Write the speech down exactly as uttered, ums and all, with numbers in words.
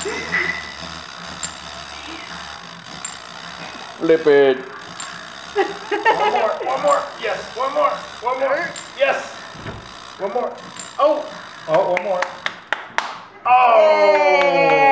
Flip it. One more, one more. Yes, one more, one more. Yes. One more. Oh. Oh, one more. Oh.